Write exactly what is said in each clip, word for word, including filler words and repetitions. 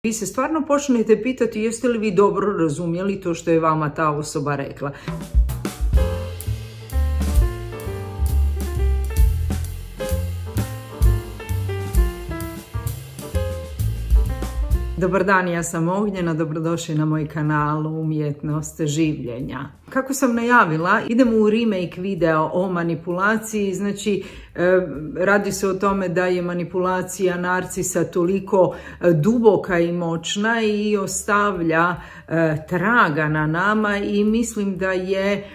Vi se stvarno počnete pitati jeste li vi dobro razumjeli to što je vama ta osoba rekla. Dobar dan, ja sam Ognjena, dobrodošli na moj kanal Umjetnost življenja. Kako sam najavila, idemo u remake videa o manipulaciji, znači radi se o tome da je manipulacija narcisa toliko duboka i moćna i ostavlja traga na nama i mislim da je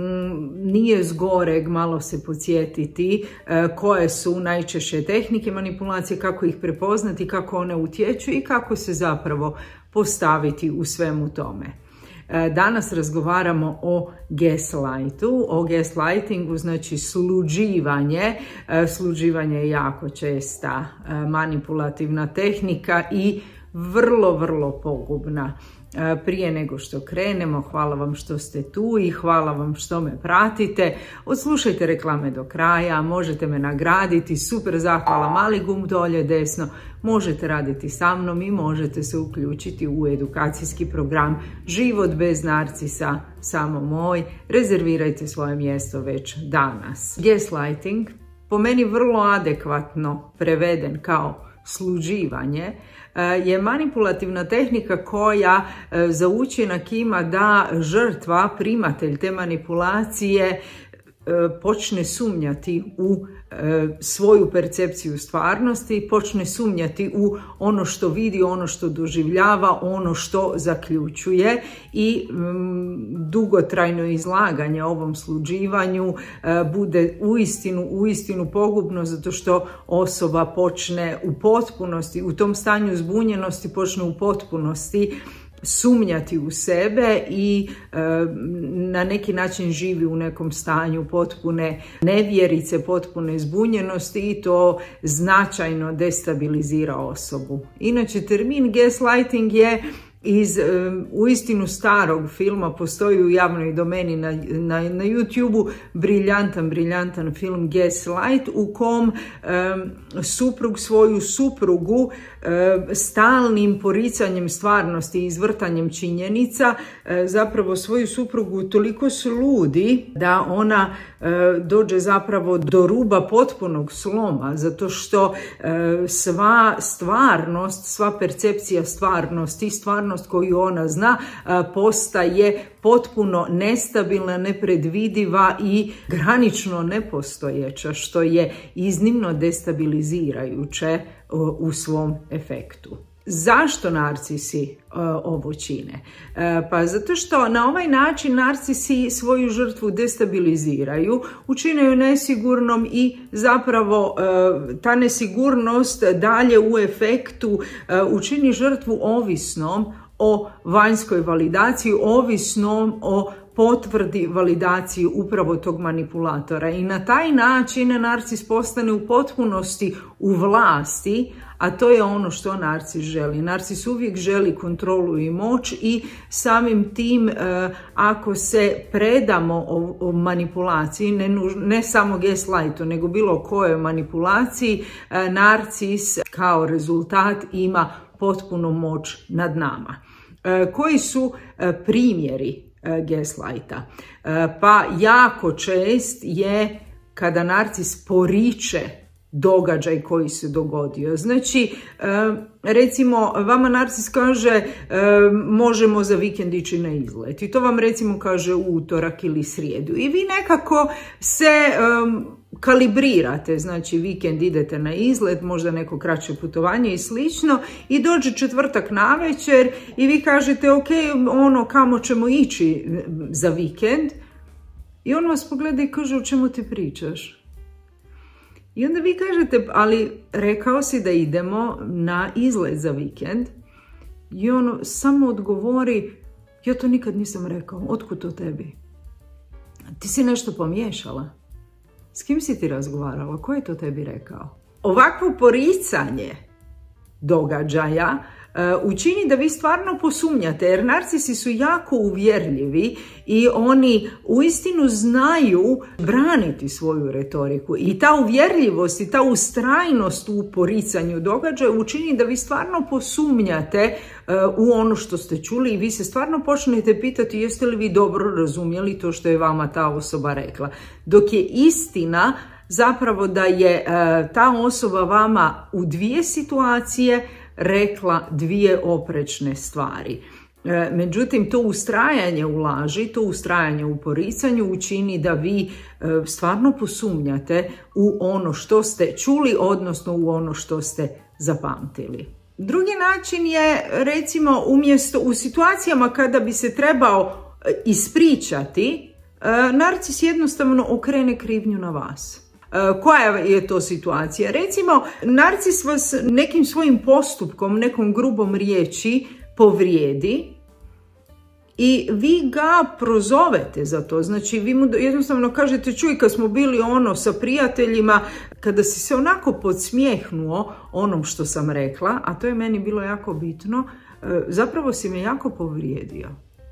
nije zgoreg malo se podsjetiti koje su najčešće tehnike manipulacije, kako ih prepoznati, kako one utječu i kako se zapravo postaviti u svemu tome. Danas razgovaramo o gaslightu, o gaslightingu, znači sluđivanje. Sluđivanje je jako česta manipulativna tehnika i vrlo, vrlo pogubna. Prije nego što krenemo, hvala vam što ste tu i hvala vam što me pratite. Odslušajte reklame do kraja, možete me nagraditi, super zahvala, mali gumb dolje desno, možete raditi sa mnom i možete se uključiti u edukacijski program Život bez narcisa, samo moj. Rezervirajte svoje mjesto već danas. Gaslighting, po meni vrlo adekvatno preveden kao sluđivanje, je manipulativna tehnika koja za učinak ima da žrtva, primatelj te manipulacije, počne sumnjati u svoju percepciju stvarnosti, počne sumnjati u ono što vidi, ono što doživljava, ono što zaključuje i mm, dugotrajno izlaganje ovom sluđivanju bude uistinu, uistinu pogubno zato što osoba počne u potpunosti, u tom stanju zbunjenosti počne u potpunosti sumnjati u sebe i e, na neki način živi u nekom stanju potpune nevjerice, potpune zbunjenosti i to značajno destabilizira osobu. Inače, termin gaslighting je iz um, uistinu starog filma, postoji u javnoj domeni na, na, na YouTube-u briljantan, briljantan film Gaslight u kom um, suprug svoju suprugu um, stalnim poricanjem stvarnosti i izvrtanjem činjenica um, zapravo svoju suprugu toliko sludi da ona um, dođe zapravo do ruba potpunog sloma zato što um, sva stvarnost, sva percepcija stvarnosti, stvarnost koju ona zna postaje potpuno nestabilna, nepredvidiva i granično nepostojeća, što je iznimno destabilizirajuće u svom efektu. Zašto narcisi ovo čine? Pa zato što na ovaj način narcisi svoju žrtvu destabiliziraju, učine ju nesigurnom i zapravo ta nesigurnost dalje u efektu učini žrtvu ovisnom o vanjskoj validaciji, ovisnom o potvrdi validaciji upravo tog manipulatora i na taj način narcis postane u potpunosti u vlasti, a to je ono što narcis želi. Narcis uvijek želi kontrolu i moć i samim tim ako se predamo o, o manipulaciji, ne, ne samo gaslightu, nego bilo kojoj manipulaciji, narcis kao rezultat ima potpunu moć nad nama. Koji su primjeri gaslighta? Pa jako čest je kada narcis poriče događaj koji se dogodio. Znači, recimo, vama narcis kaže možemo za vikend ići na izlet i to vam recimo kaže u utorak ili srijedu i vi nekako se kalibrirate, znači vikend idete na izlet, možda neko kraće putovanje i slično i dođe četvrtak navečer i vi kažete ok, ono kamo ćemo ići za vikend i on vas pogleda i kaže o čemu ti pričaš? I onda vi kažete, ali rekao si da idemo na izlet za vikend i on samo odgovori, ja to nikad nisam rekao, otkud to tebi? Ti si nešto pomiješala? S kim si ti razgovarala? Ko je to tebi rekao? Ovakvo poricanje događaja učini da vi stvarno posumnjate, jer narcisi su jako uvjerljivi i oni uistinu znaju braniti svoju retoriku. I ta uvjerljivost i ta ustrajnost u poricanju događaja učini da vi stvarno posumnjate u ono što ste čuli i vi se stvarno počnete pitati jeste li vi dobro razumjeli to što je vama ta osoba rekla. Dok je istina zapravo da je ta osoba vama u dvije situacije rekla dvije oprečne stvari. Međutim, to ustrajanje u laži, to ustrajanje u poricanju učini da vi stvarno posumnjate u ono što ste čuli, odnosno u ono što ste zapamtili. Drugi način je, recimo, umjesto u situacijama kada bi se trebao ispričati, narcis jednostavno okrene krivnju na vas. Koja je to situacija? Recimo, narcis vas nekim svojim postupkom, nekom grubom riječi povrijedi i vi ga prozovete za to. Znači, vi mu jednostavno kažete, čuj, kad smo bili ono sa prijateljima, kada si se onako podsmijehnuo onom što sam rekla, a to je meni bilo jako bitno, zapravo si me jako povrijedio.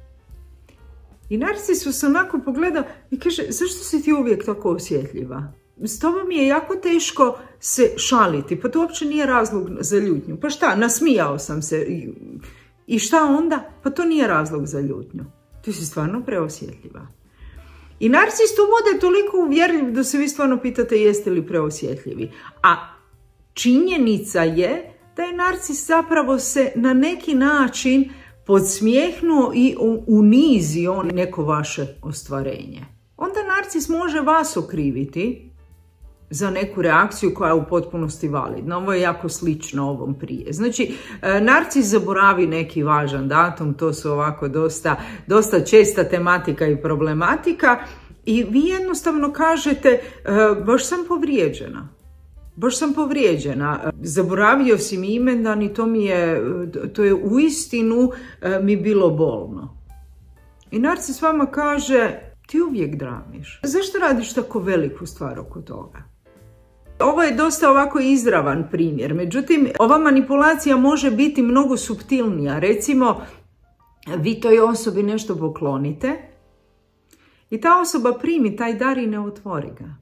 I narcis vas onako pogleda i kaže, zašto si ti uvijek tako osjetljiva? S tobom je jako teško se šaliti, pa to uopće nije razlog za ljutnju. Pa šta, nasmijao sam se. I šta onda? Pa to nije razlog za ljutnju. Ti si stvarno preosjetljiva. I narcis tu bude toliko uvjerljiv da se vi stvarno pitate jeste li preosjetljivi. A činjenica je da je narcis zapravo se na neki način podsmijehnuo i unizio neko vaše ostvarenje. Onda narcis može vas okriviti za neku reakciju koja je u potpunosti validna. Ovo je jako slično ovom prije. Znači, narcis zaboravi neki važan datum, to su ovako dosta, dosta česta tematika i problematika i vi jednostavno kažete, baš sam povrijeđena. Baš sam povrijeđena. Zaboravio si mi imendan i to mi je, to je uistinu mi bilo bolno. I narcis vama kaže, ti uvijek dramiš. Zašto radiš tako veliku stvar oko toga? Ovo je dosta ovako izravan primjer, međutim, ova manipulacija može biti mnogo suptilnija. Recimo, vi toj osobi nešto poklonite i ta osoba primi taj dar i ne otvori ga.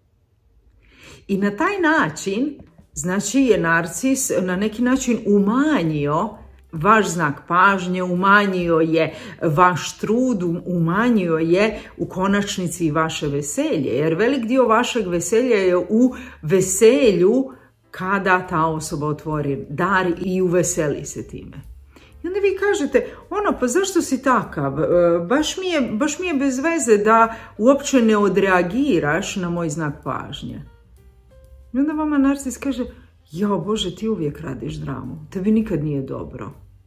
I na taj način, znači, je narcis na neki način umanjio vaš znak pažnje, umanjio je vaš trud, umanjio je u konačnici i vaše veselje. Jer velik dio vašeg veselja je u veselju kada ta osoba otvori dar i uveseli se time. I onda vi kažete, ono, pa zašto si takav? Baš mi je, baš mi je bez veze da uopće ne odreagiraš na moj znak pažnje. I onda vama narcis kaže, jao Bože, ti uvijek radiš dramu, tebi nikad nije dobro.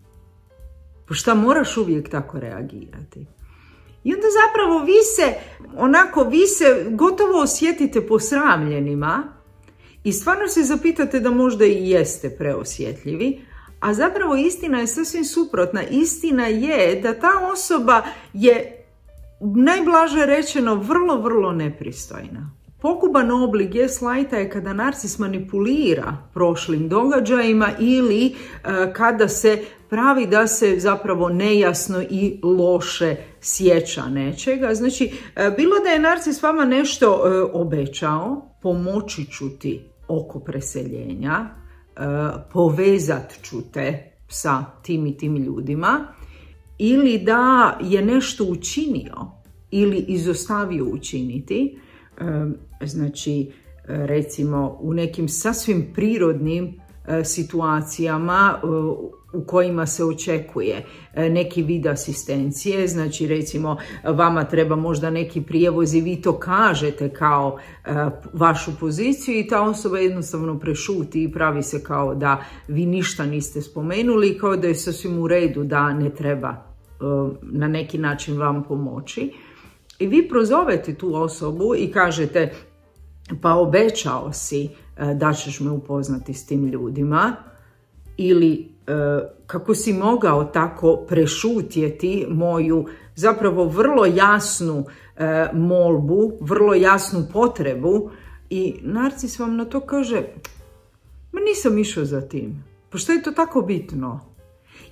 Pa šta, moraš uvijek tako reagirati? I onda zapravo vi se, onako, vi se gotovo osjetite posramljenima i stvarno se zapitate da možda i jeste preosjetljivi, a zapravo istina je sasvim suprotna. Istina je da ta osoba je, najblaže rečeno, vrlo, vrlo nepristojna. Poguban oblik gaslighta je kada narcis manipulira prošlim događajima ili e, kada se pravi da se zapravo nejasno i loše sjeća nečega. Znači, e, bilo da je narcis vama nešto e, obećao, pomoći ću ti oko preseljenja, e, povezat ću te sa tim i tim ljudima, ili da je nešto učinio ili izostavio učiniti, znači, recimo, u nekim sasvim prirodnim situacijama u kojima se očekuje neki vid asistencije, znači, recimo, vama treba možda neki prijevoz i vi to kažete kao vašu poziciju i ta osoba jednostavno prešuti i pravi se kao da vi ništa niste spomenuli, kao da je sasvim u redu, da ne treba na neki način vam pomoći. I vi prozovete tu osobu i kažete, pa obećao si da ćeš me upoznati s tim ljudima, ili kako si mogao tako prešutjeti moju zapravo vrlo jasnu molbu, vrlo jasnu potrebu, i narcis vam na to kaže, ma nisam išao za tim, pa što je to tako bitno?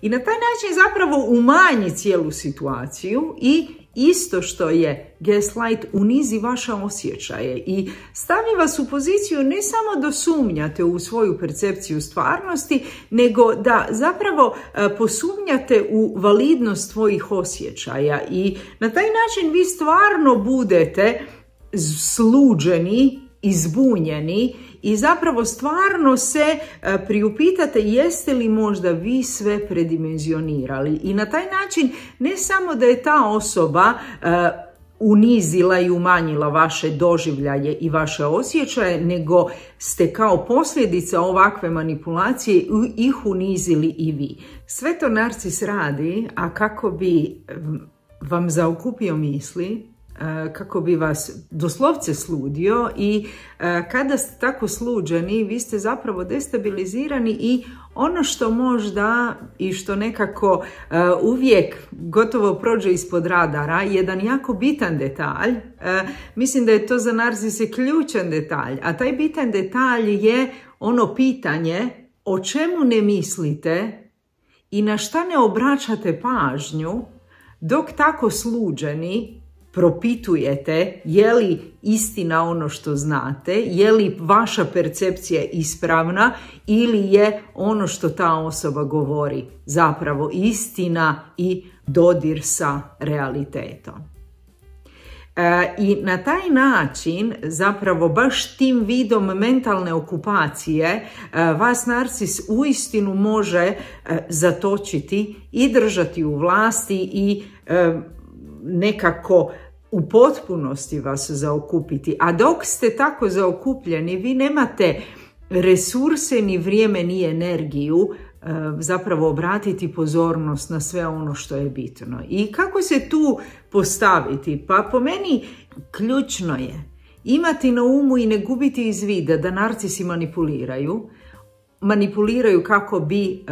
I na taj način zapravo umanji cijelu situaciju i isto što je gaslight, unizi vaše osjećaje i stavi vas u poziciju ne samo da sumnjate u svoju percepciju stvarnosti, nego da zapravo posumnjate u validnost svojih osjećaja i na taj način vi stvarno budete sluđeni, izbunjeni i zapravo stvarno se priupitate jeste li možda vi sve predimenzionirali. I na taj način ne samo da je ta osoba unizila i umanjila vaše doživljaje i vaše osjećaje, nego ste kao posljedica ovakve manipulacije ih unizili i vi. Sve to narcis radi, a kako bi vam zaokupio misli, kako bi vas doslovce sludio i kada ste tako sluđeni, vi ste zapravo destabilizirani i ono što možda i što nekako uvijek gotovo prođe ispod radara, jedan jako bitan detalj, mislim da je to za narcise ključan detalj, a taj bitan detalj je ono pitanje o čemu ne mislite i na šta ne obraćate pažnju dok tako sluđeni propitujete je li istina ono što znate, je li vaša percepcija ispravna ili je ono što ta osoba govori zapravo istina i dodir sa realitetom. E, I na taj način, zapravo baš tim vidom mentalne okupacije, e, vas narcis uistinu može e, zatočiti i držati u vlasti i e, nekako u potpunosti vas zaokupiti. A dok ste tako zaokupljeni, vi nemate resurse, ni vrijeme, ni energiju e, zapravo obratiti pozornost na sve ono što je bitno. I kako se tu postaviti? Pa po meni ključno je imati na umu i ne gubiti iz vida da narcisi manipuliraju. Manipuliraju kako bi e,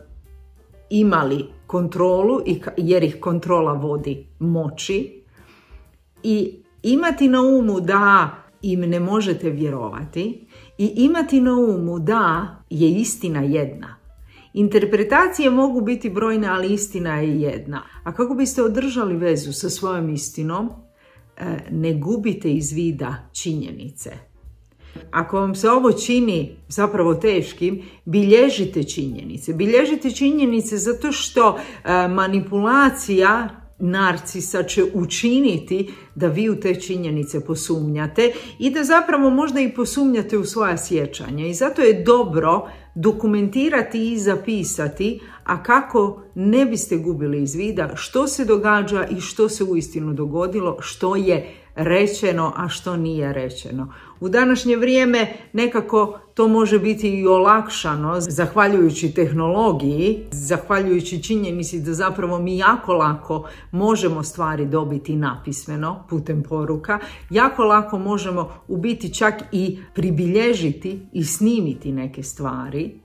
imali kontrolu, jer ih kontrola vodi moći, i imati na umu da im ne možete vjerovati i imati na umu da je istina jedna. Interpretacije mogu biti brojne, ali istina je jedna. A kako biste održali vezu sa svojom istinom, ne gubite iz vida činjenice. Ako vam se ovo čini zapravo teškim, bilježite činjenice. Bilježite činjenice zato što manipulacija narcisa će učiniti da vi u te činjenice posumnjate i da zapravo možda i posumnjate u svoja sjećanja. I zato je dobro dokumentirati i zapisati, a kako ne biste gubili iz vida što se događa i što se uistinu dogodilo, što je rečeno, a što nije rečeno. U današnje vrijeme nekako to može biti i olakšano zahvaljujući tehnologiji, zahvaljujući činjenici da zapravo mi jako lako možemo stvari dobiti napismeno putem poruka, jako lako možemo u biti čak i pribilježiti i snimiti neke stvari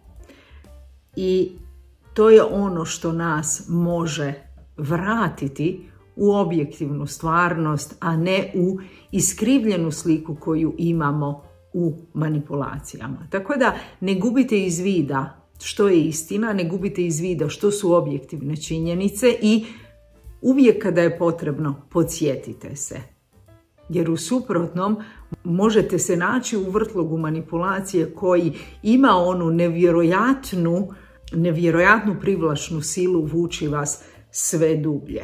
i to je ono što nas može vratiti u objektivnu stvarnost, a ne u iskrivljenu sliku koju imamo u manipulacijama. Tako da ne gubite iz vida što je istina, ne gubite iz vida što su objektivne činjenice i uvijek kada je potrebno podsjetite se. Jer u suprotnom možete se naći u vrtlogu manipulacije koji ima onu nevjerojatnu, nevjerojatnu privlačnu silu vući vas sve dublje.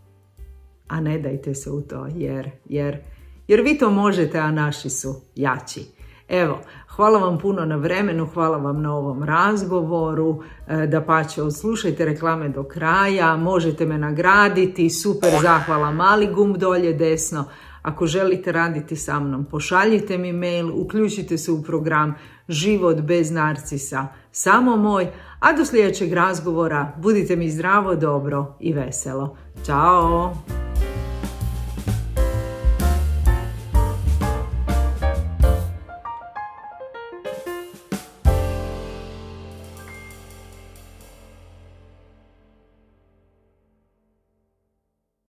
A ne dajte se u to, jer, jer, jer vi to možete, a naši su jači. Evo, hvala vam puno na vremenu, hvala vam na ovom razgovoru, dapače, odslušajte reklame do kraja, možete me nagraditi, super zahvala, mali gumb dolje desno. Ako želite raditi sa mnom, pošaljite mi mail, uključite se u program Život bez narcisa, samo moj, a do sljedećeg razgovora budite mi zdravo, dobro i veselo. Ćao!